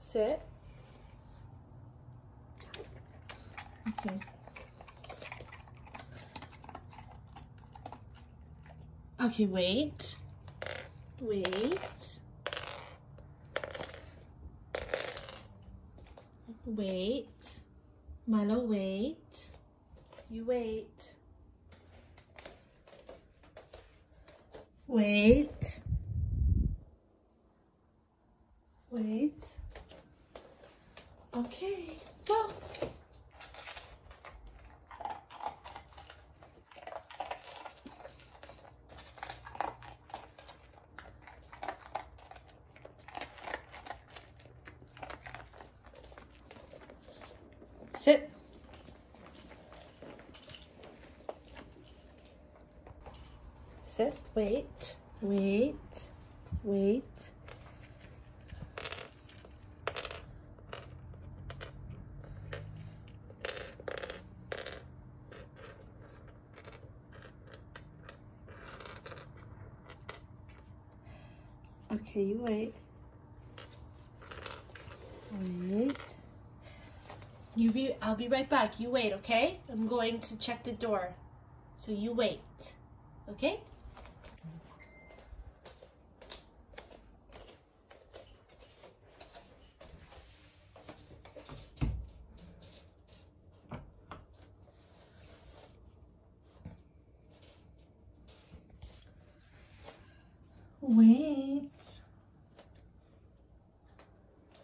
Sit. Okay. Okay, wait. Wait. Wait. Milo, wait. You wait. Wait. Wait. Okay, go. Sit. Sit. Wait. Wait. Wait. Okay, you wait. Wait. I'll be right back. You wait, okay? I'm going to check the door. So you wait. Okay? Wait.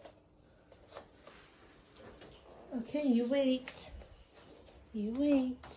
Okay, you wait. You wait.